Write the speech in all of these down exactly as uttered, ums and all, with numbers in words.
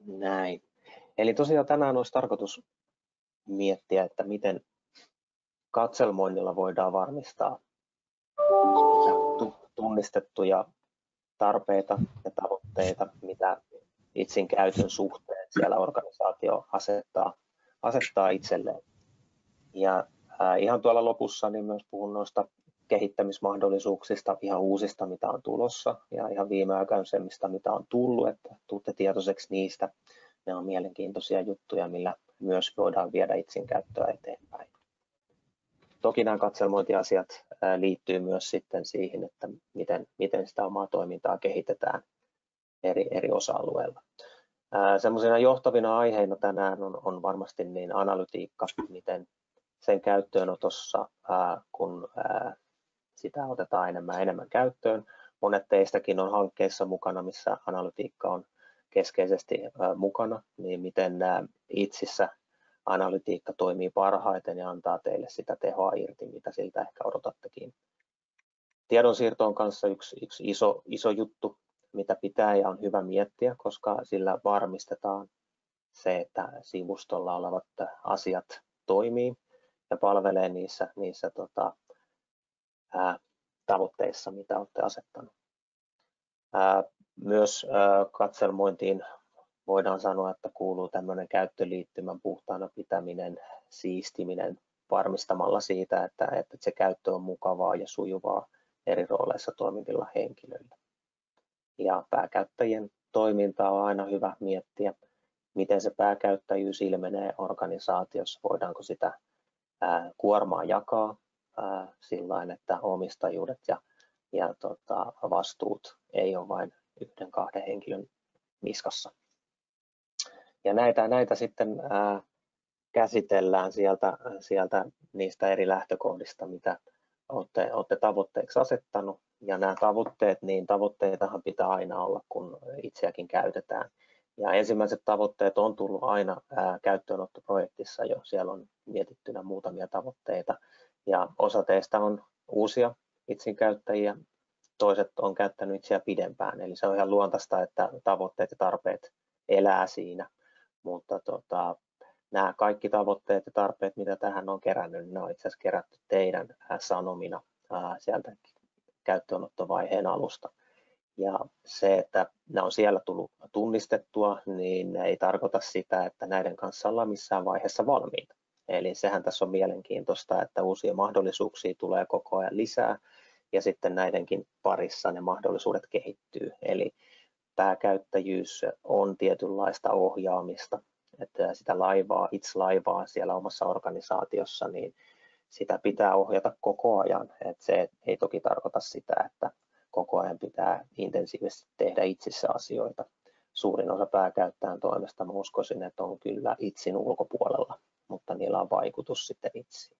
Näin. Eli tosiaan tänään olisi tarkoitus miettiä, että miten katselmoinnilla voidaan varmistaa tunnistettuja tarpeita ja tavoitteita, mitä itsin käytön suhteen siellä organisaatio asettaa, asettaa itselleen. Ja ää, ihan tuolla lopussa niin myös puhun noista kehittämismahdollisuuksista, ihan uusista, mitä on tulossa, ja ihan viimeaikaisemmista, mitä on tullut, että tuutte tietoiseksi niistä. Ne on mielenkiintoisia juttuja, millä myös voidaan viedä itsin käyttöä eteenpäin. Toki nämä katselmointiasiat liittyy myös sitten siihen, että miten, miten sitä omaa toimintaa kehitetään eri, eri osa-alueilla. Semmoisina johtavina aiheina tänään on, on varmasti niin analytiikka, miten sen käyttöönotossa, kun sitä otetaan enemmän enemmän käyttöön. Monet teistäkin on hankkeissa mukana, missä analytiikka on keskeisesti mukana, niin miten itsissä analytiikka toimii parhaiten ja antaa teille sitä tehoa irti, mitä siltä ehkä odotattekin. Tiedonsiirto on kanssa yksi, yksi iso, iso juttu, mitä pitää ja on hyvä miettiä, koska sillä varmistetaan se, että sivustolla olevat asiat toimii ja palvelee niissä, niissä tota, ää, tavoitteissa, mitä olette asettanut. Ää, myös ää, katselmointiin voidaan sanoa, että kuuluu tämmöinen käyttöliittymän puhtaana pitäminen, siistiminen varmistamalla siitä, että, että se käyttö on mukavaa ja sujuvaa eri rooleissa toimivilla henkilöillä. Ja pääkäyttäjien toimintaa on aina hyvä miettiä, miten se pääkäyttäjyys ilmenee organisaatiossa, voidaanko sitä ää, kuormaa jakaa ää, sillain, että omistajuudet ja, ja tota, vastuut ei ole vain yhden kahden henkilön niskassa. Ja näitä, näitä sitten ää, käsitellään sieltä, sieltä niistä eri lähtökohdista, mitä olette, olette tavoitteeksi asettanut. Ja nämä tavoitteet, niin tavoitteitahan pitää aina olla, kun itseäkin käytetään. Ja ensimmäiset tavoitteet on tullut aina ää, käyttöönottoprojektissa jo. Siellä on mietittynä muutamia tavoitteita. Ja osa teistä on uusia itsin käyttäjiä, toiset on käyttänyt itseä pidempään. Eli se on ihan luontaista, että tavoitteet ja tarpeet elää siinä. Mutta tota, nämä kaikki tavoitteet ja tarpeet, mitä tähän on kerännyt, ne on itse asiassa kerätty teidän sanomina ää, sieltä käyttöönottovaiheen alusta. Ja se, että ne on siellä tullut tunnistettua, niin ei tarkoita sitä, että näiden kanssa ollaan missään vaiheessa valmiita. Eli sehän tässä on mielenkiintoista, että uusia mahdollisuuksia tulee koko ajan lisää ja sitten näidenkin parissa ne mahdollisuudet kehittyy. Eli pääkäyttäjyys on tietynlaista ohjaamista, että sitä laivaa, itse laivaa siellä omassa organisaatiossa, niin sitä pitää ohjata koko ajan. Että se ei toki tarkoita sitä, että koko ajan pitää intensiivisesti tehdä itsissä asioita. Suurin osa pääkäyttäjän toimesta mä uskoisin, että on kyllä itsin ulkopuolella, mutta niillä on vaikutus sitten itsiin.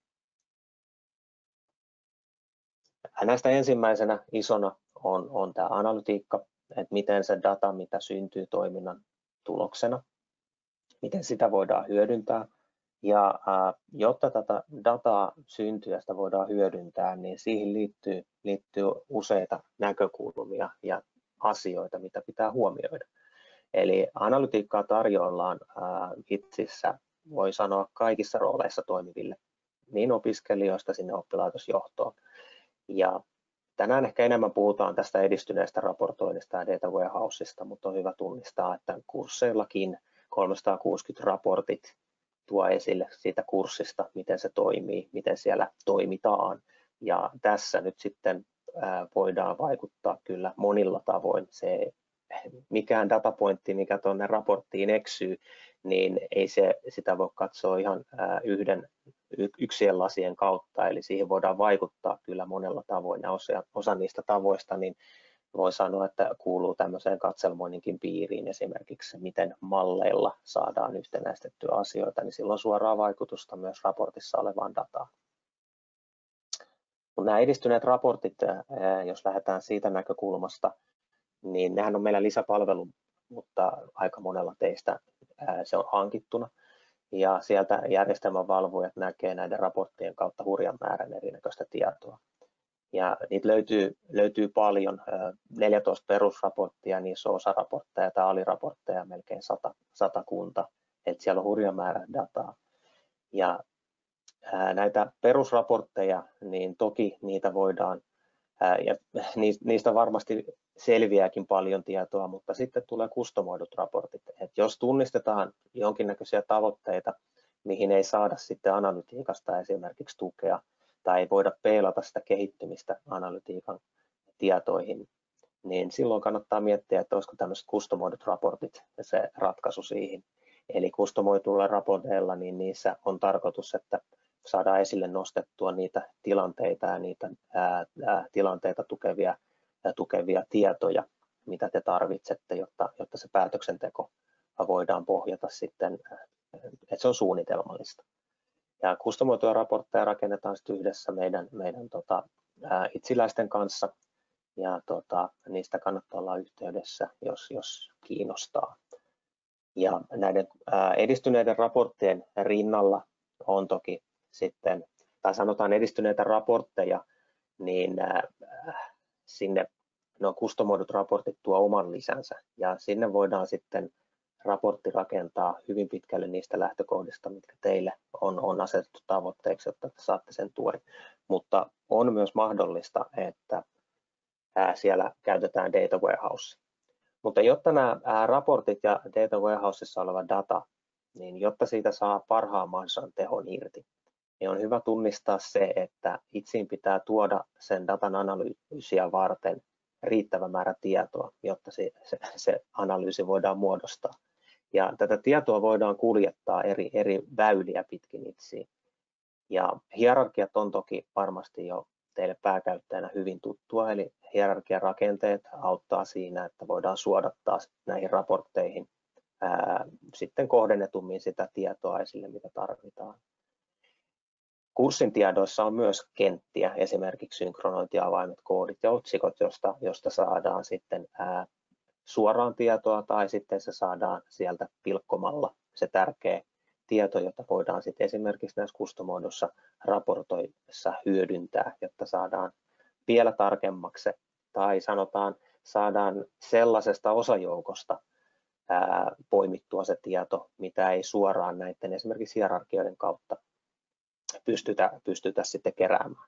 Näistä ensimmäisenä isona on, on tämä analytiikka, että miten se data, mitä syntyy toiminnan tuloksena, miten sitä voidaan hyödyntää. Ja ää, jotta tätä dataa syntyy ja sitä voidaan hyödyntää, niin siihen liittyy, liittyy useita näkökulmia ja asioita, mitä pitää huomioida. Eli analytiikkaa tarjoillaan ää, itsissä, voi sanoa, kaikissa rooleissa toimiville, niin opiskelijoista sinne oppilaitosjohtoon. Ja tänään ehkä enemmän puhutaan tästä edistyneestä raportoinnista ja data warehouseista, mutta on hyvä tunnistaa, että kursseillakin kolmesataakuusikymmentä raportit tuo esille siitä kurssista, miten se toimii, miten siellä toimitaan. Ja tässä nyt sitten voidaan vaikuttaa kyllä monilla tavoin. Se mikään datapointti, mikä tuonne raporttiin eksyy, niin ei se, sitä voi katsoa ihan yhden yksien lasien kautta, eli siihen voidaan vaikuttaa kyllä monella tavoin, ja osa, osa niistä tavoista niin voi sanoa, että kuuluu tämmöiseen katselmoinninkin piiriin, esimerkiksi miten malleilla saadaan yhtenäistettyä asioita, niin sillä on suoraa vaikutusta myös raportissa olevaan dataan. Mutta nämä edistyneet raportit, jos lähdetään siitä näkökulmasta, niin nehän on meillä lisäpalvelu, mutta aika monella teistä se on hankittuna. Ja sieltä järjestelmän valvojat näkee näiden raporttien kautta hurjan määrän erinäköistä tietoa. Ja niitä löytyy, löytyy paljon, neljätoista perusraporttia, niissä on osaraportteja tai aliraportteja melkein sata, satakunta, että siellä on hurja määrä dataa. Ja näitä perusraportteja, niin toki niitä voidaan, ja niistä varmasti selviääkin paljon tietoa, mutta sitten tulee kustomoidut raportit. Että jos tunnistetaan jonkinnäköisiä tavoitteita, mihin ei saada sitten analytiikasta esimerkiksi tukea, tai ei voida peilata sitä kehittymistä analytiikan tietoihin, niin silloin kannattaa miettiä, että olisiko tämmöiset kustomoidut raportit se ratkaisu siihen. Eli kustomoituilla raporteilla, niin niissä on tarkoitus, että saadaan esille nostettua niitä tilanteita ja niitä ää, ää, tilanteita tukevia, ää, tukevia tietoja, mitä te tarvitsette, jotta, jotta se päätöksenteko voidaan pohjata sitten, että se on suunnitelmallista. Ja kustomoituja raportteja rakennetaan sitten yhdessä meidän, meidän tota, ää, itsiläisten kanssa, ja tota, niistä kannattaa olla yhteydessä, jos, jos kiinnostaa. Ja näiden ää, edistyneiden raporttien rinnalla on toki sitten, tai sanotaan edistyneitä raportteja, niin ää, sinne no kustomoidut raportit tuo oman lisänsä, ja sinne voidaan sitten raportti rakentaa hyvin pitkälle niistä lähtökohdista, mitkä teille on, on asetettu tavoitteeksi, jotta te saatte sen tuen. Mutta on myös mahdollista, että ää, siellä käytetään data warehouse. Mutta jotta nämä ää, raportit ja data warehouseissa oleva data, niin jotta siitä saa parhaan mahdollisen tehon irti, niin on hyvä tunnistaa se, että itsiin pitää tuoda sen datan analyysiä varten riittävä määrä tietoa, jotta se, se, se analyysi voidaan muodostaa. Ja tätä tietoa voidaan kuljettaa eri, eri väyliä pitkin itsiin. Ja hierarkiat on toki varmasti jo teille pääkäyttäjänä hyvin tuttua, eli hierarkiarakenteet auttaa siinä, että voidaan suodattaa näihin raportteihin ää, sitten kohdennetummin sitä tietoa esille, mitä tarvitaan. Kurssin tiedoissa on myös kenttiä, esimerkiksi synkronointiavaimet, koodit ja otsikot, josta, josta saadaan sitten ää, suoraan tietoa tai sitten se saadaan sieltä pilkkomalla se tärkeä tieto, jota voidaan sitten esimerkiksi näissä kustomoidussa raportoissa hyödyntää, jotta saadaan vielä tarkemmaksi tai sanotaan saadaan sellaisesta osajoukosta ää, poimittua se tieto, mitä ei suoraan näiden esimerkiksi hierarkioiden kautta pystytä, pystytä sitten keräämään.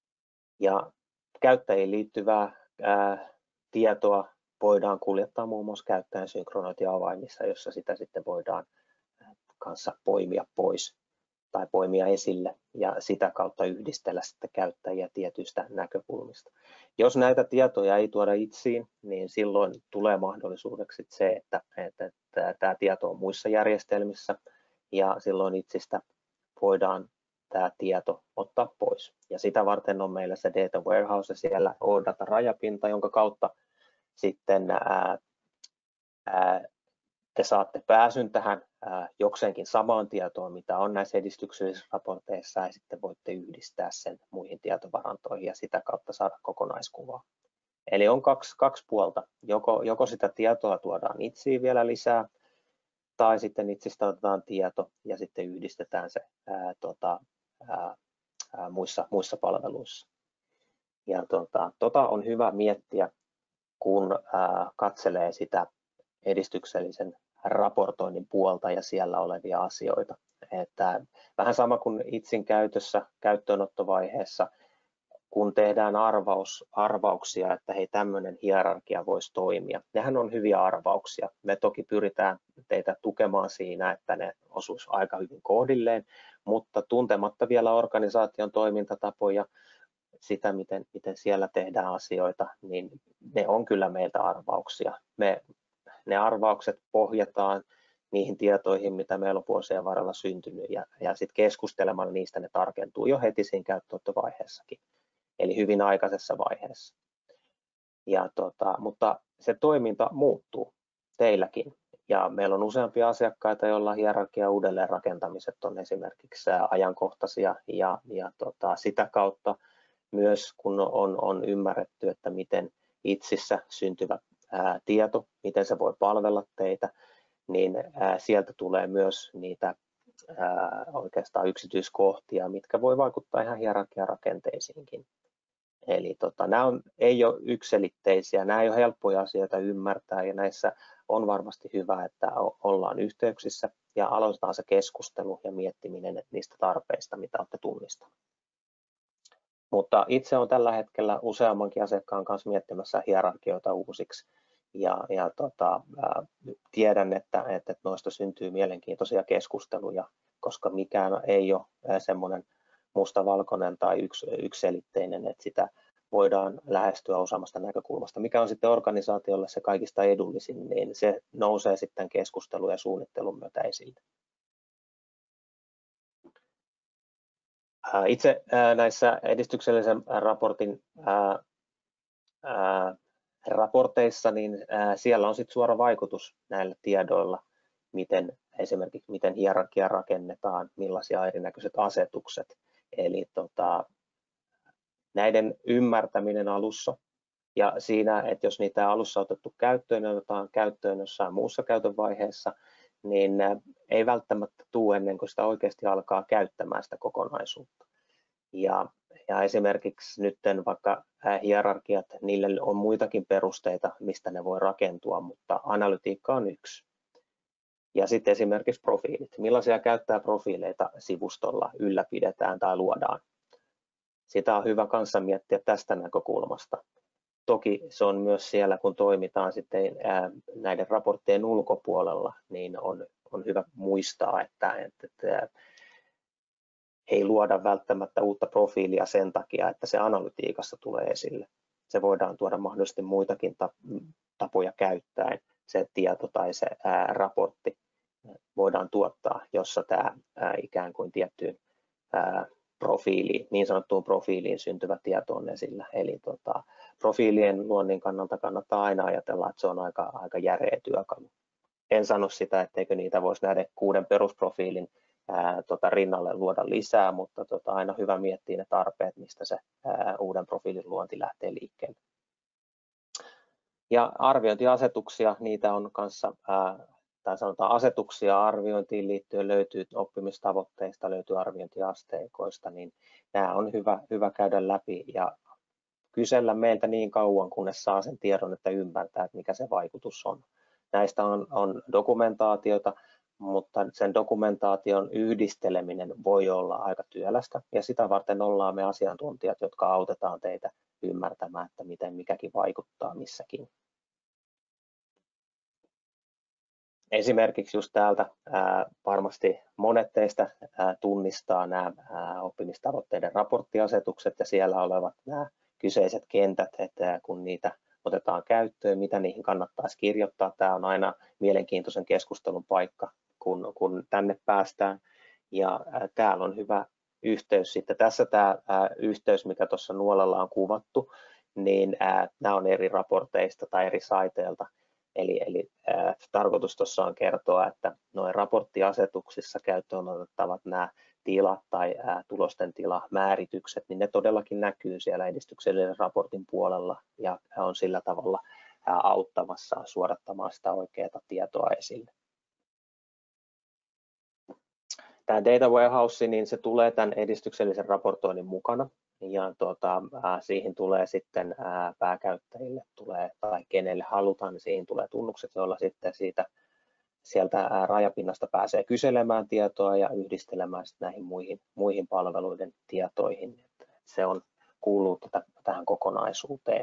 Ja käyttäjiin liittyvää ää, tietoa voidaan kuljettaa muun muassa käyttäjän synkronointiavaimissa, jossa sitä sitten voidaan kanssa poimia pois tai poimia esille ja sitä kautta yhdistellä sitten käyttäjiä tietyistä näkökulmista. Jos näitä tietoja ei tuoda itsiin, niin silloin tulee mahdollisuudeksi se, että, että, että tämä tieto on muissa järjestelmissä ja silloin itsistä voidaan tämä tieto ottaa pois. Ja sitä varten on meillä se data warehouse ja siellä on data rajapinta, jonka kautta sitten ää, ää, te saatte pääsyn tähän ää, jokseenkin samaan tietoon, mitä on näissä edistyksellisissä raporteissa, ja sitten voitte yhdistää sen muihin tietovarantoihin ja sitä kautta saada kokonaiskuvaa. Eli on kaksi, kaksi puolta. Joko, joko sitä tietoa tuodaan itsiin vielä lisää, tai sitten itsistä otetaan tieto ja sitten yhdistetään se ää, tota, ää, ää, muissa, muissa palveluissa. Ja tota, tota on hyvä miettiä, kun ää, katselee sitä edistyksellisen raportoinnin puolta ja siellä olevia asioita. Että vähän sama kuin itsin käytössä, käyttöönottovaiheessa, kun tehdään arvaus, arvauksia, että hei, tämmöinen hierarkia voisi toimia. Nehän on hyviä arvauksia. Me toki pyritään teitä tukemaan siinä, että ne osuisi aika hyvin kohdilleen, mutta tuntematta vielä organisaation toimintatapoja, sitä, miten, miten siellä tehdään asioita, niin ne on kyllä meiltä arvauksia. Me, ne arvaukset pohjataan niihin tietoihin, mitä meillä on vuosien varrella syntynyt, ja, ja sitten keskustelemalla niistä ne tarkentuu jo heti siinä käyttöönottovaiheessakin, eli hyvin aikaisessa vaiheessa. Ja tota, mutta se toiminta muuttuu teilläkin, ja meillä on useampia asiakkaita, joilla hierarkia uudelleenrakentamiset on esimerkiksi ajankohtaisia, ja, ja tota, sitä kautta myös kun on, on ymmärretty, että miten itsissä syntyvä ää, tieto, miten se voi palvella teitä, niin ää, sieltä tulee myös niitä ää, oikeastaan yksityiskohtia, mitkä voi vaikuttaa ihan hierarkiarakenteisiinkin. Eli tota, nämä on, ei ole yksiselitteisiä, nämä ei ole helppoja asioita ymmärtää ja näissä on varmasti hyvä, että ollaan yhteyksissä ja aloitetaan se keskustelu ja miettiminen niistä tarpeista, mitä olette tunnistaneet. Mutta itse olen tällä hetkellä useammankin asiakkaan kanssa miettimässä hierarkioita uusiksi ja, ja tota, ää, tiedän, että, että noista syntyy mielenkiintoisia keskusteluja, koska mikään ei ole semmoinen mustavalkoinen tai yks, yksiselitteinen, että sitä voidaan lähestyä useammasta näkökulmasta. Mikä on sitten organisaatiolle se kaikista edullisin, niin se nousee sitten keskustelun ja suunnittelun myötä esille. Itse näissä edistyksellisen raportin ää, ää, raporteissa, niin ää, siellä on sitten suora vaikutus näillä tiedoilla, miten esimerkiksi miten hierarkia rakennetaan, millaisia erinäköiset asetukset. Eli tota, näiden ymmärtäminen alussa ja siinä, että jos niitä alussa otettu käyttöön ja otetaan käyttöön jossain muussa käytön vaiheessa, niin ei välttämättä tule ennen kuin sitä oikeasti alkaa käyttämään sitä kokonaisuutta. Ja, ja esimerkiksi nyt vaikka hierarkiat, niille on muitakin perusteita, mistä ne voi rakentua, mutta analytiikka on yksi. Ja sitten esimerkiksi profiilit. Millaisia käyttäjäprofiileita sivustolla ylläpidetään tai luodaan? Sitä on hyvä kanssa miettiä tästä näkökulmasta. Toki se on myös siellä, kun toimitaan sitten näiden raporttien ulkopuolella, niin on, on hyvä muistaa, että, että, että ei luoda välttämättä uutta profiilia sen takia, että se analytiikassa tulee esille. Se voidaan tuoda mahdollisesti muitakin tapoja käyttäen. Se tieto tai se ää, raportti voidaan tuottaa, jossa tämä ää, ikään kuin tiettyyn ää, profiiliin, niin sanottuun profiiliin syntyvä tieto on esillä. Eli tota, profiilien luonnin kannalta kannattaa aina ajatella, että se on aika, aika järeä työkalu. En sano sitä, etteikö niitä voisi näiden kuuden perusprofiilin ää, tota, rinnalle luoda lisää, mutta tota, aina hyvä miettiä ne tarpeet, mistä se ää, uuden profiilin luonti lähtee liikkeelle. Ja arviointiasetuksia, niitä on kanssa, ää, tai sanotaan asetuksia arviointiin liittyen löytyy oppimistavoitteista, löytyy arviointiasteikoista, niin nämä on hyvä, hyvä käydä läpi ja kysellä meiltä niin kauan, kunnes saa sen tiedon, että ymmärtää, että mikä se vaikutus on. Näistä on, on dokumentaatiota, mutta sen dokumentaation yhdisteleminen voi olla aika työlästä ja sitä varten ollaan me asiantuntijat, jotka autetaan teitä ymmärtämään, että miten mikäkin vaikuttaa missäkin. Esimerkiksi just täältä ää, varmasti monet teistä ää, tunnistaa nämä ää, oppimistavoitteiden raporttiasetukset ja siellä olevat nämä kyseiset kentät, että kun niitä otetaan käyttöön, mitä niihin kannattaisi kirjoittaa. Tämä on aina mielenkiintoisen keskustelun paikka, kun, kun tänne päästään. Ja ää, täällä on hyvä yhteys sitten. Tässä tämä ää, yhteys, mikä tuossa nuolella on kuvattu, niin ää, nämä on eri raporteista tai eri saiteilta. Eli, eli ää, tarkoitus tuossa on kertoa, että noin raporttiasetuksissa käyttöön otettavat nämä tilat tai ää, tulosten tilamääritykset, niin ne todellakin näkyy siellä edistyksellisen raportin puolella ja on sillä tavalla ää, auttamassa suodattamaan sitä oikeaa tietoa esille. Tämä data warehouse, niin se tulee tämän edistyksellisen raportoinnin mukana ja tuota, ää, siihen tulee sitten ää, pääkäyttäjille tulee, tai kenelle halutaan, niin siihen tulee tunnukset, joilla sitten siitä sieltä ää, rajapinnasta pääsee kyselemään tietoa ja yhdistelemään sitten näihin muihin, muihin palveluiden tietoihin. Että se on, kuuluu tätä, tähän kokonaisuuteen.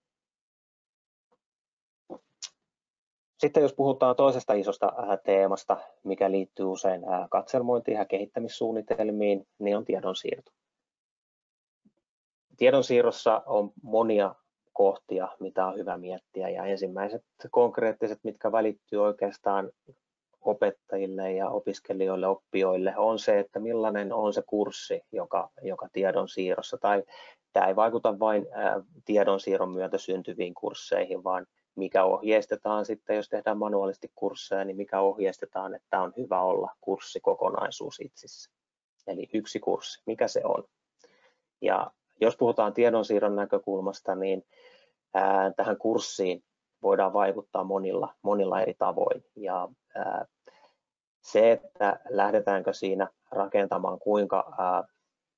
Sitten jos puhutaan toisesta isosta teemasta, mikä liittyy usein katselmointiin ja kehittämissuunnitelmiin, niin on tiedonsiirto. Tiedonsiirrossa on monia kohtia, mitä on hyvä miettiä ja ensimmäiset konkreettiset, mitkä välittyy oikeastaan opettajille ja opiskelijoille, oppijoille, on se, että millainen on se kurssi, joka, joka tiedonsiirrossa, tai tämä ei vaikuta vain tiedonsiirron myötä syntyviin kursseihin, vaan mikä ohjeistetaan sitten, jos tehdään manuaalisesti kursseja, niin mikä ohjeistetaan, että on hyvä olla kurssikokonaisuus itsessä. Eli yksi kurssi, mikä se on. Ja jos puhutaan tiedonsiirron näkökulmasta, niin ää, tähän kurssiin voidaan vaikuttaa monilla, monilla eri tavoin. Ja ää, se, että lähdetäänkö siinä rakentamaan kuinka ää,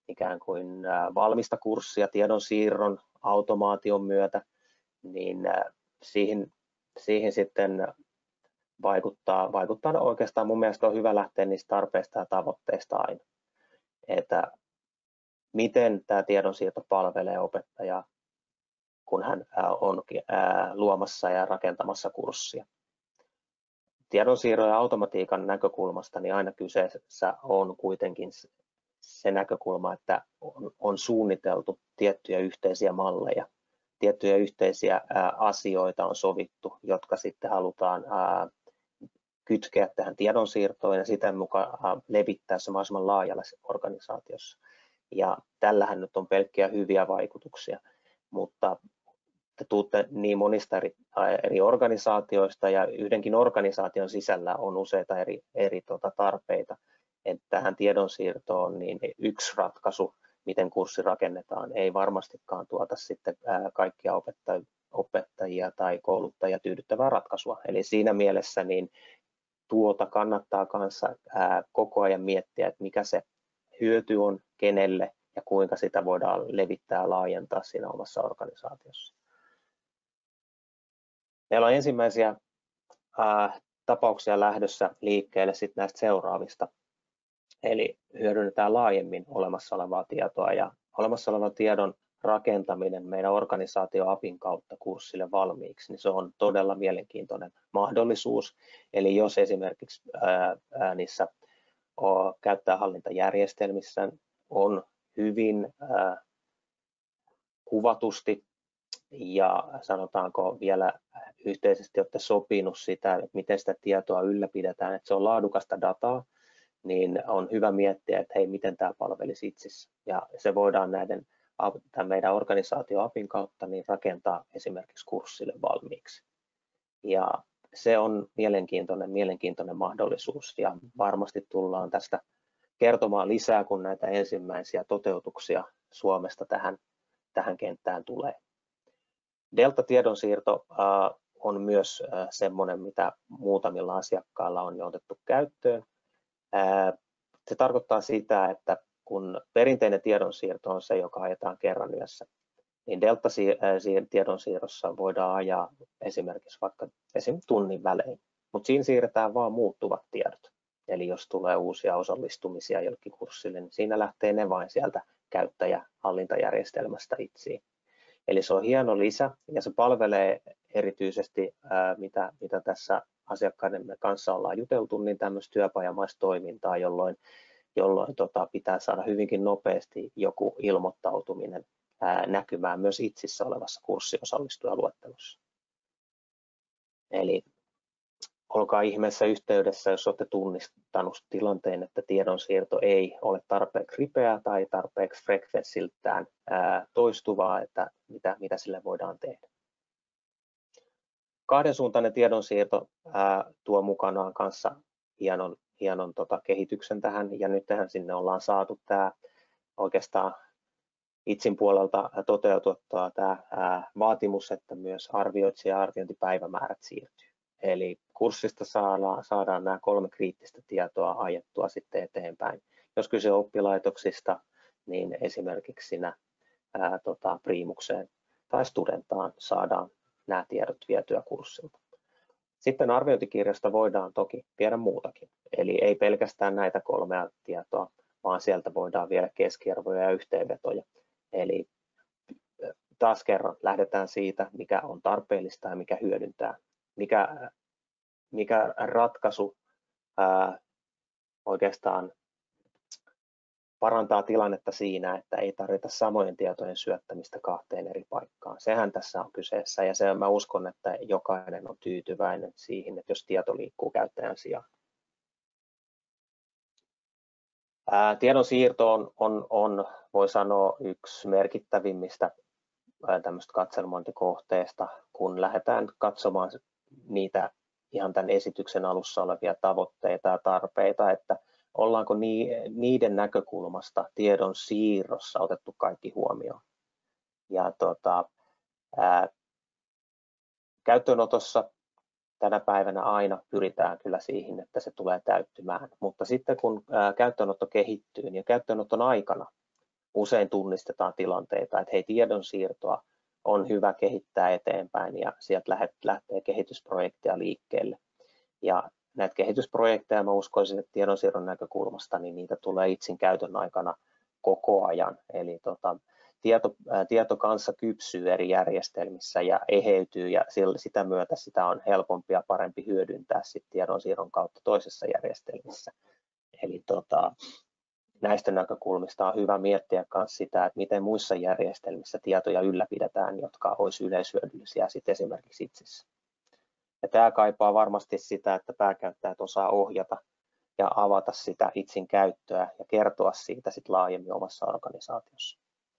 ikään kuin valmista kurssia tiedonsiirron automaation myötä, niin siihen, siihen sitten vaikuttaa, vaikuttaa oikeastaan mun mielestä on hyvä lähteä niistä tarpeista ja tavoitteista aina. Että miten tämä tiedonsiirto palvelee opettajaa, kun hän on luomassa ja rakentamassa kurssia. Tiedonsiirron ja automatiikan näkökulmasta niin aina kyseessä on kuitenkin se näkökulma, että on suunniteltu tiettyjä yhteisiä malleja, tiettyjä yhteisiä asioita on sovittu, jotka sitten halutaan kytkeä tähän tiedonsiirtoon ja sitä mukaan levittää se mahdollisimman laajalle organisaatiossa. Ja tällähän nyt on pelkkiä hyviä vaikutuksia, mutta te tuutte niin monista eri, eri organisaatioista ja yhdenkin organisaation sisällä on useita eri, eri tota, tarpeita. Että tähän tiedonsiirtoon niin yksi ratkaisu, miten kurssi rakennetaan, ei varmastikaan tuota sitten kaikkia opettajia tai kouluttajia tyydyttävää ratkaisua. Eli siinä mielessä niin tuota kannattaa kanssa koko ajan miettiä, että mikä se hyöty on, kenelle ja kuinka sitä voidaan levittää ja laajentaa siinä omassa organisaatiossa. Meillä on ensimmäisiä ää, tapauksia lähdössä liikkeelle sit näistä seuraavista. Eli hyödynnetään laajemmin olemassa olevaa tietoa ja olemassa olevan tiedon rakentaminen meidän organisaatio-apin kautta kurssille valmiiksi, niin se on todella mielenkiintoinen mahdollisuus. Eli jos esimerkiksi ää, ää, niissä o, käyttäjähallintajärjestelmissä on hyvin ää, kuvatusti ja sanotaanko vielä yhteisesti olette sopinut sitä, että miten sitä tietoa ylläpidetään, että se on laadukasta dataa, niin on hyvä miettiä, että hei, miten tämä palvelisi itsessä. Ja se voidaan näiden tämän meidän organisaatio-apin kautta niin rakentaa esimerkiksi kurssille valmiiksi. Ja se on mielenkiintoinen, mielenkiintoinen mahdollisuus ja varmasti tullaan tästä kertomaan lisää, kun näitä ensimmäisiä toteutuksia Suomesta tähän, tähän kenttään tulee. Delta-tiedonsiirto äh, on myös äh, semmoinen, mitä muutamilla asiakkailla on jo otettu käyttöön. Äh, se tarkoittaa sitä, että kun perinteinen tiedonsiirto on se, joka ajetaan kerran yössä, niin Delta-tiedonsiirrossa voidaan ajaa esimerkiksi vaikka esimerkiksi tunnin välein, mutta siinä siirretään vain muuttuvat tiedot. Eli jos tulee uusia osallistumisia jollekin kurssille, niin siinä lähtee ne vain sieltä käyttäjähallintajärjestelmästä itsiin. Eli se on hieno lisä ja se palvelee erityisesti, ää, mitä, mitä tässä asiakkaiden kanssa ollaan juteltu, niin tämmöistä työpajamaista toimintaa, jolloin, jolloin tota, pitää saada hyvinkin nopeasti joku ilmoittautuminen ää, näkymään myös itsissä olevassa kurssiosallistujaluettelossa. Eli olkaa ihmeessä yhteydessä, jos olette tunnistanut tilanteen, että tiedonsiirto ei ole tarpeeksi ripeää tai tarpeeksi frekvenssiltään toistuvaa, että mitä, mitä sille voidaan tehdä. Kahdensuuntainen tiedonsiirto ää, tuo mukanaan kanssa hienon, hienon tota, kehityksen tähän, ja nyt tähän sinne ollaan saatu tämä oikeastaan itsin puolelta toteututtaa tämä ää, vaatimus, että myös arvioitsija ja arviointipäivämäärät siirtyy. Eli kurssista saadaan, saadaan nämä kolme kriittistä tietoa ajettua sitten eteenpäin. Jos kyse on oppilaitoksista, niin esimerkiksi siinä ää, tota, priimukseen tai studentaan saadaan nämä tiedot vietyä kurssilta. Sitten arviointikirjasta voidaan toki viedä muutakin. Eli ei pelkästään näitä kolmea tietoa, vaan sieltä voidaan viedä keskiarvoja ja yhteenvetoja. Eli taas kerran lähdetään siitä, mikä on tarpeellista ja mikä hyödyntää. Mikä, mikä ratkaisu ää, oikeastaan parantaa tilannetta siinä, että ei tarvita samojen tietojen syöttämistä kahteen eri paikkaan. Sehän tässä on kyseessä ja se, mä uskon, että jokainen on tyytyväinen siihen, että jos tieto liikkuu käyttäjän sijaan. Ää, tiedonsiirto on, on, on, voi sanoa, yksi merkittävimmistä tämmöistä katselmointikohteesta, kun lähdetään katsomaan niitä ihan tämän esityksen alussa olevia tavoitteita ja tarpeita, että ollaanko niiden näkökulmasta tiedon siirrossa otettu kaikki huomioon. Ja tota, ää, käyttöönotossa tänä päivänä aina pyritään kyllä siihen, että se tulee täyttymään, mutta sitten kun ää, käyttöönotto kehittyy, niin käyttöönoton aikana usein tunnistetaan tilanteita, että hei, tiedonsiirtoa on hyvä kehittää eteenpäin ja sieltä lähtee kehitysprojekteja liikkeelle. Ja näitä kehitysprojekteja, mä uskoisin, että tiedonsiirron näkökulmasta, niin niitä tulee itsin käytön aikana koko ajan. Eli tota, tieto, ää, tieto kanssa kypsyy eri järjestelmissä ja eheytyy ja sitä myötä sitä on helpompi ja parempi hyödyntää sit tiedonsiirron kautta toisessa järjestelmissä. Eli tota, näistä näkökulmista on hyvä miettiä myös sitä, että miten muissa järjestelmissä tietoja ylläpidetään, jotka olisi yleishyödyllisiä sit esimerkiksi itsessä. Ja tämä kaipaa varmasti sitä, että pääkäyttäjät osaa ohjata ja avata sitä itsin käyttöä ja kertoa siitä sit laajemmin omassa organisaatiossa.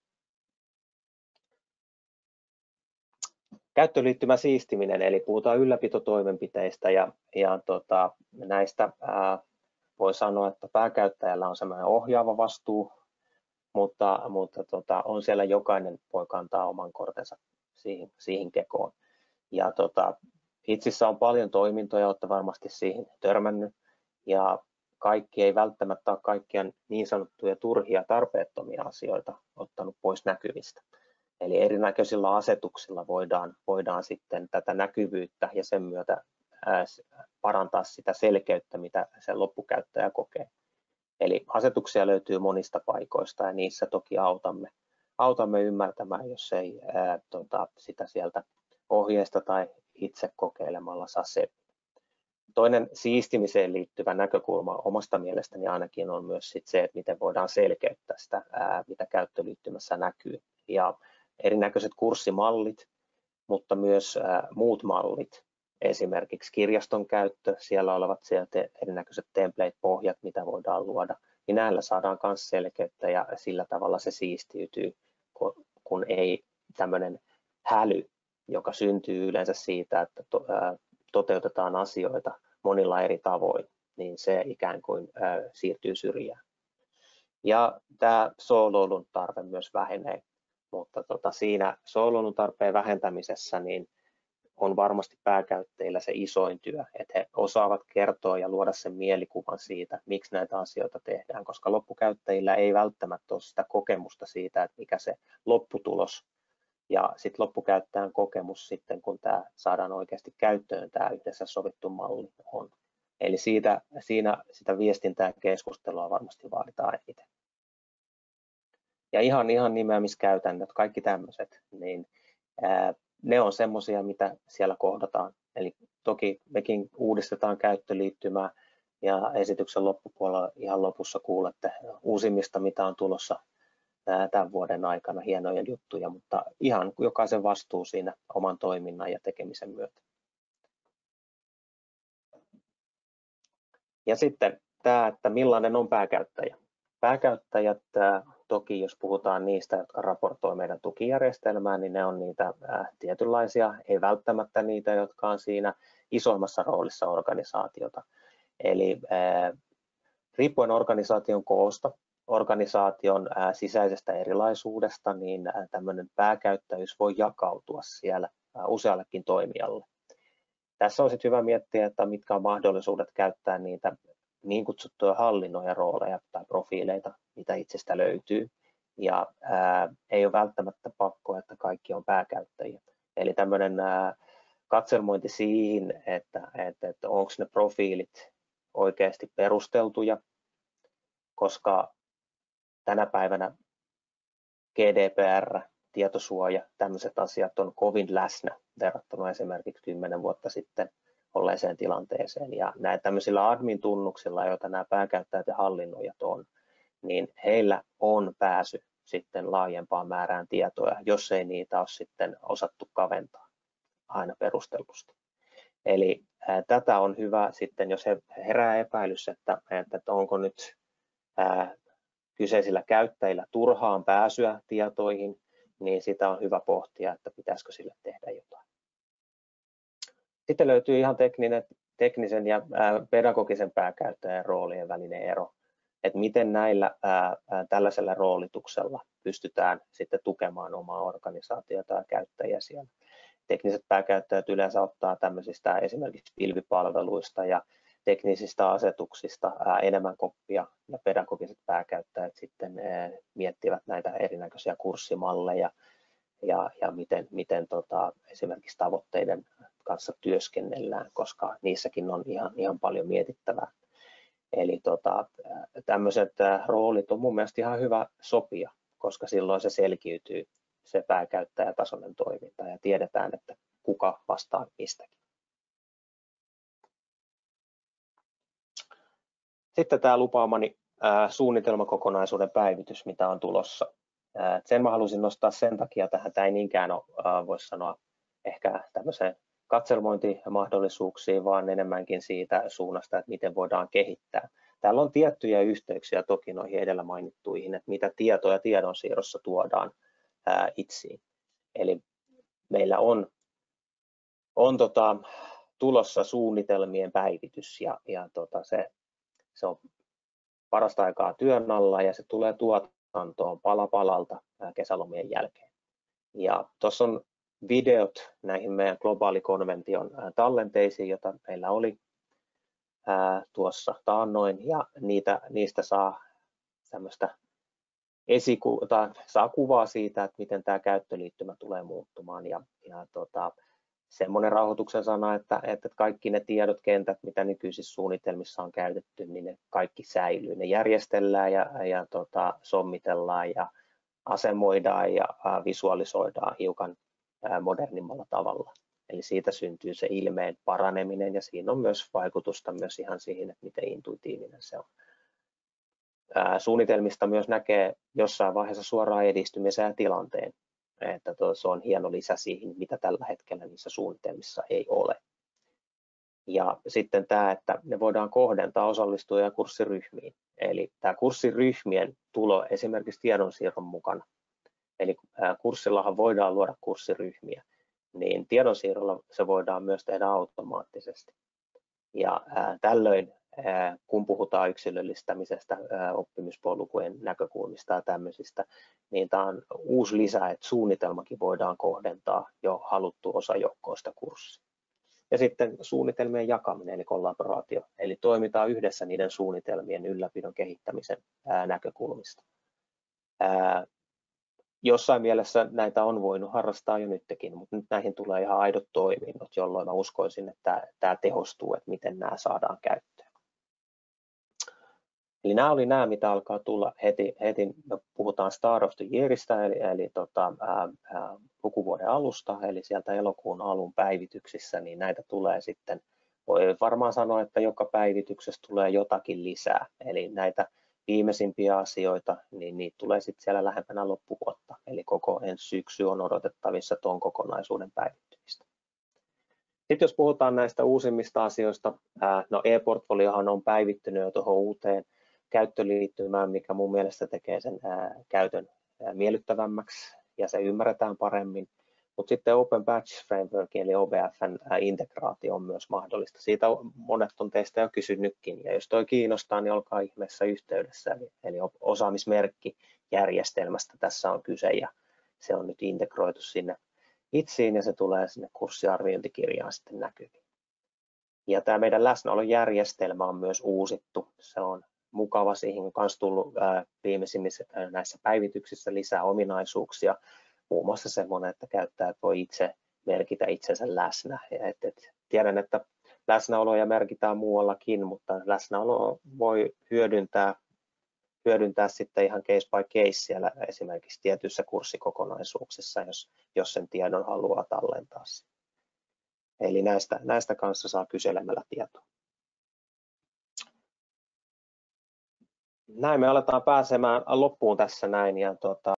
Käyttöliittymä siistiminen, eli puhutaan ylläpitotoimenpiteistä ja, ja tota, näistä ää, voi sanoa, että pääkäyttäjällä on sellainen ohjaava vastuu, mutta, mutta tota, on siellä jokainen voi kantaa oman kortensa siihen, siihen kekoon. Ja tota, Itsissä on paljon toimintoja, olette varmasti siihen törmännyt, ja kaikki ei välttämättä ole kaikkia niin sanottuja turhia tarpeettomia asioita ottanut pois näkyvistä. Eli erinäköisillä asetuksilla voidaan, voidaan sitten tätä näkyvyyttä ja sen myötä ää, parantaa sitä selkeyttä, mitä se loppukäyttäjä kokee. Eli asetuksia löytyy monista paikoista ja niissä toki autamme, autamme ymmärtämään, jos ei ää, tota, sitä sieltä ohjeesta tai itse kokeilemalla saa selvitä. Toinen siistimiseen liittyvä näkökulma omasta mielestäni ainakin on myös sit se, että miten voidaan selkeyttää sitä, ää, mitä käyttöliittymässä näkyy. Ja erinäköiset kurssimallit, mutta myös ää, muut mallit, esimerkiksi kirjaston käyttö, siellä olevat sieltä erinäköiset template-pohjat, mitä voidaan luoda, niin näillä saadaan myös selkeyttä ja sillä tavalla se siistiytyy, kun ei tämmöinen häly, joka syntyy yleensä siitä, että to, ää, toteutetaan asioita monilla eri tavoin, niin se ikään kuin ää, siirtyy syrjään. Ja tämä sooloilun tarve myös vähenee, mutta tota, siinä sooloilun tarpeen vähentämisessä niin on varmasti pääkäyttäjillä se isoin työ, että he osaavat kertoa ja luoda sen mielikuvan siitä, miksi näitä asioita tehdään, koska loppukäyttäjillä ei välttämättä ole sitä kokemusta siitä, että mikä se lopputulos ja sitten loppukäyttäjän kokemus sitten, kun tämä saadaan oikeasti käyttöön, tämä yhdessä sovittu malli on. Eli siitä, siinä sitä viestintää ja keskustelua varmasti vaaditaan eniten. Ja ihan, ihan nimeämiskäytännöt, kaikki tämmöiset, niin ää, ne on semmoisia, mitä siellä kohdataan. Eli toki mekin uudistetaan käyttöliittymää ja esityksen loppupuolella ihan lopussa kuulette uusimmista, mitä on tulossa tämän vuoden aikana, hienoja juttuja, mutta ihan jokaisen vastuu siinä oman toiminnan ja tekemisen myötä. Ja sitten tämä, että millainen on pääkäyttäjä. Pääkäyttäjät, toki jos puhutaan niistä, jotka raportoi meidän tukijärjestelmään, niin ne on niitä tietynlaisia, ei välttämättä niitä, jotka on siinä isommassa roolissa organisaatiota. Eli riippuen organisaation koosta, organisaation sisäisestä erilaisuudesta, niin tämmöinen pääkäyttäjyys voi jakautua siellä useallekin toimijalle. Tässä on sitten hyvä miettiä, että mitkä on mahdollisuudet käyttää niitä niin kutsuttuja hallinnon ja rooleja tai profiileita, mitä itsestä löytyy. Ja ää, ei ole välttämättä pakko, että kaikki on pääkäyttäjiä. Eli tämmöinen ää, katselmointi siihen, että, että, että onko ne profiilit oikeasti perusteltuja, koska tänä päivänä G D P R, tietosuoja, tämmöiset asiat on kovin läsnä verrattuna esimerkiksi kymmenen vuotta sitten olleeseen tilanteeseen. Ja näillä tämmöisillä admin-tunnuksilla, joita nämä pääkäyttäjät ja hallinnoijat on, niin heillä on pääsy sitten laajempaan määrään tietoja, jos ei niitä ole sitten osattu kaventaa aina perustellusti. Eli ää, tätä on hyvä sitten, jos he herää epäilys, että, että onko nyt ää, kyseisillä käyttäjillä turhaan pääsyä tietoihin, niin sitä on hyvä pohtia, että pitäisikö sille tehdä jotain. Sitten löytyy ihan tekninen, teknisen ja ää, pedagogisen pääkäyttäjän roolien välinen ero, että miten näillä ää, ää, tällaisella roolituksella pystytään sitten tukemaan omaa organisaatiota ja käyttäjiä siellä. Tekniset pääkäyttäjät yleensä ottaa tämmöisistä esimerkiksi pilvipalveluista ja teknisistä asetuksista ää, enemmän koppia ja pedagogiset pääkäyttäjät sitten ää, miettivät näitä erinäköisiä kurssimalleja ja, ja miten, miten tota, esimerkiksi tavoitteiden kanssa työskennellään, koska niissäkin on ihan, ihan paljon mietittävää. Eli tota, tämmöiset roolit on mun mielestä ihan hyvä sopia, koska silloin se selkiytyy se pääkäyttäjätasoinen toiminta ja tiedetään, että kuka vastaa mistäkin. Sitten tämä lupaamani ää, suunnitelmakokonaisuuden päivitys, mitä on tulossa. Ää, sen mä halusin nostaa sen takia tähän, tämä ei niinkään ole, ää, voisi sanoa, ehkä tämmöiseen katselmointimahdollisuuksiin, vaan enemmänkin siitä suunnasta, että miten voidaan kehittää. Täällä on tiettyjä yhteyksiä toki noihin edellä mainittuihin, että mitä tietoja tiedonsiirrossa tuodaan ää, itsiin. Eli meillä on, on tota, tulossa suunnitelmien päivitys ja, ja tota, se, se on parasta aikaa työn alla ja se tulee tuotantoon pala palalta ää, kesälomien jälkeen. Ja tuossa on videot näihin meidän globaalikonvention tallenteisiin, joita meillä oli ää, tuossa taannoin, ja niitä, niistä saa tämmöistä esiku- tai saa kuvaa siitä, että miten tämä käyttöliittymä tulee muuttumaan. Ja, ja tota, semmoinen rahoituksen sana, että, että kaikki ne tiedot, kentät, mitä nykyisissä suunnitelmissa on käytetty, niin ne kaikki säilyy. Ne järjestellään ja, ja tota, sommitellaan ja asemoidaan ja ää, visualisoidaan hiukan modernimmalla tavalla. Eli siitä syntyy se ilmeen paraneminen ja siinä on myös vaikutusta myös ihan siihen, että miten intuitiivinen se on. Ää, suunnitelmista myös näkee jossain vaiheessa suoraan edistymisen ja tilanteen, että se on hieno lisä siihen, mitä tällä hetkellä niissä suunnitelmissa ei ole. Ja sitten tämä, että ne voidaan kohdentaa osallistuja kurssiryhmiin. Eli tämä kurssiryhmien tulo esimerkiksi tiedonsiirron mukana. Eli kurssillahan voidaan luoda kurssiryhmiä, niin tiedonsiirrolla se voidaan myös tehdä automaattisesti. Ja ää, tällöin, ää, kun puhutaan yksilöllistämisestä, ää, oppimispolkujen näkökulmista ja tämmöisistä, niin tämä on uusi lisä, että suunnitelmakin voidaan kohdentaa jo haluttu osajoukkoista kurssia. Ja sitten suunnitelmien jakaminen eli kollaboraatio, eli toimitaan yhdessä niiden suunnitelmien ylläpidon kehittämisen ää, näkökulmista. Ää, Jossain mielessä näitä on voinut harrastaa jo nytkin, mutta nyt näihin tulee ihan aidot toiminnot, jolloin mä uskoisin, että tämä tehostuu, että miten nämä saadaan käyttöön. Eli nämä oli nämä, mitä alkaa tulla heti, heti me puhutaan Start of the Yearista, eli, eli tota, ää, ää, lukuvuoden alusta, eli sieltä elokuun alun päivityksissä, niin näitä tulee sitten, voi varmaan sanoa, että joka päivityksessä tulee jotakin lisää, eli näitä viimeisimpiä asioita, niin niitä tulee sitten siellä lähempänä loppuvuotta. Eli koko ensi syksy on odotettavissa tuon kokonaisuuden päivittymistä. Sitten jos puhutaan näistä uusimmista asioista, ää, no e-portfoliohan on päivittynyt jo tuohon uuteen käyttöliittymään, mikä mun mielestä tekee sen ää, käytön ää, miellyttävämmäksi ja se ymmärretään paremmin. Mutta sitten Open Badges Framework eli O B F:n integraatio on myös mahdollista. Siitä monet on teistä jo kysynytkin, ja jos toi kiinnostaa, niin olkaa ihmeessä yhteydessä. Eli, eli osaamismerkkijärjestelmästä tässä on kyse, ja se on nyt integroitu sinne itsiin, ja se tulee sinne kurssiarviointikirjaan sitten näkyviin. Ja tämä meidän läsnäolojärjestelmä on myös uusittu. Se on mukava, siihen on myös tullut ää, viimeisimmissä näissä päivityksissä lisää ominaisuuksia. Muun muassa semmoinen, että käyttäjät voi itse merkitä itsensä läsnä. Et, et, tiedän, että läsnäoloja merkitään muuallakin, mutta läsnäolo voi hyödyntää, hyödyntää sitten ihan case by case siellä esimerkiksi tietyissä kurssikokonaisuuksissa, jos, jos sen tiedon haluaa tallentaa. Eli näistä, näistä kanssa saa kyselemällä tietoa. Näin me aletaan pääsemään loppuun tässä näin. Ja tuota,